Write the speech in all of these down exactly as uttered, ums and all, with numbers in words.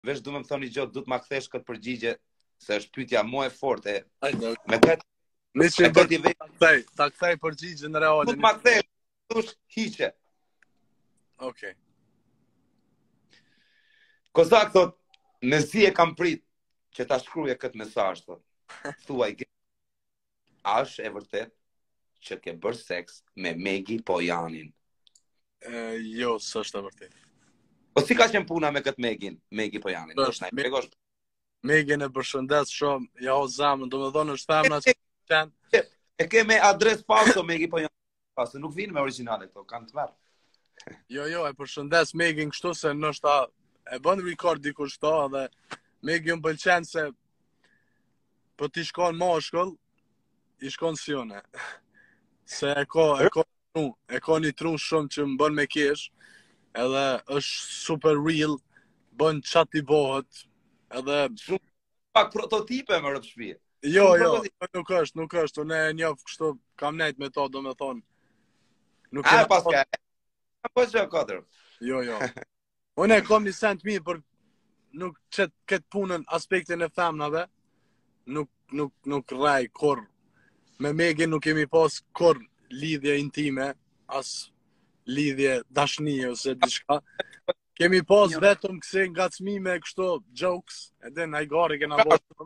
veç du me më thoni gjot, du të ma kthesh këtë përgjigje, se është pyetja më e fortë. Hajde. Me këtë Me që me këtë i ta kthej, ta kthej përgjigjen reale. Du të ma kthesh, thush hiqe. Okej. Kozak thot, mezi e kam prit që ta shkruaje këtë mesazh thot. Thuaj, a është e vërtet që ke bërë seks me Megi Pojanin? E, jo, s'është e vërtet. Po si ka qenë puna me këtë Megin, Megi Pojanin? Do të na tregosh. Megin e përshëndes shumë, ja o zemrën, domethënë është femra që qenë. E ke me adres falso Megi Pojanin, pasë nuk vinë me origjinale këto, kanë të verë. Jo, jo, e përshëndes Megin kështu se nështë e bën record dikush këto dhe Megi më pëlqen se po ti shkon mashkull, i shkon si une. Se e ka, e ka, e ka një trun shumë që më bën me kesh, edhe është super real, bën qatë i bohët, edhe... Shumë pak prototipe më rëpë shpije. Jo, jo, nuk është, nuk është, unë e njof kështu, kam nejt me to, do me thonë. A, pas ka, po që katër. Jo, jo. Unë e kom një sent mirë për nuk qëtë këtë punën aspektin e femnave, nuk, nuk, nuk raj kur. Me Megin nuk kemi pas kur lidhje intime, as lidhje dashnie ose diçka. Kemi pas vetëm këse ngacmime kështu jokes, edhe në ajgari kena bërë.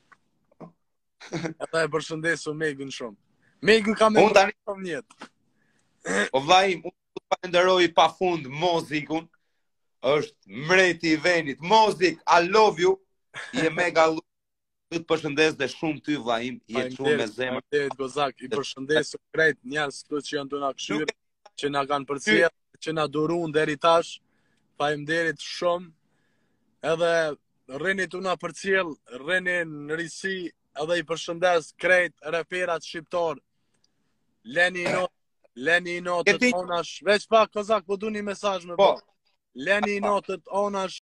Edhe e përshëndesu Megin shumë. Megin ka me tani shumë njetë. O vllai, unë të falenderoj pa fund Mozikun, është mreti i venit. Mozik, I love you, i e mega lu. Të të përshëndes dhe shumë ty vllajim, i e shumë me zemër. Faleminderit Gozak, i përshëndesu krejt njerëz këtu që janë të na këshyrë, që na kanë përcjellë, që na durun deri tash. Faleminderit shumë. Edhe rrini tu na përcjell, rrini në risi, edhe i përshëndes krejt referat shqiptar. Leni i not, leni i notët onash, veç pak Kozak po du një mesazh me po. Leni i notët onash